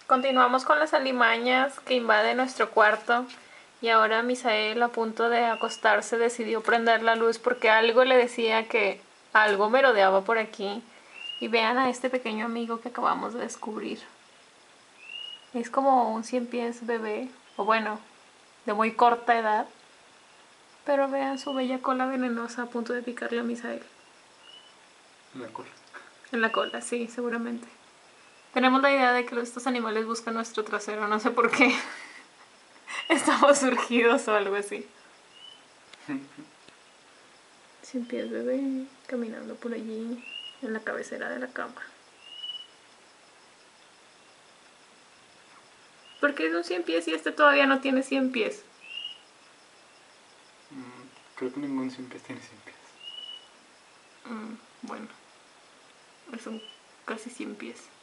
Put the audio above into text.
Continuamos con las alimañas que invaden nuestro cuarto y ahora Misael, a punto de acostarse, decidió prender la luz porque algo le decía que algo merodeaba por aquí. Y vean a este pequeño amigo que acabamos de descubrir. Es como un 100 pies bebé, o bueno, de muy corta edad. Pero vean su bella cola venenosa a punto de picarle a Misael. En la cola. En la cola, sí, seguramente. Tenemos la idea de que estos animales buscan nuestro trasero, no sé por qué. Estamos surgidos o algo así. 100 pies bebé, caminando por allí, en la cabecera de la cama. ¿Por qué es un 100 pies y este todavía no tiene 100 pies? Creo que ningún 100 pies tiene 100 pies. Bueno, es un casi 100 pies.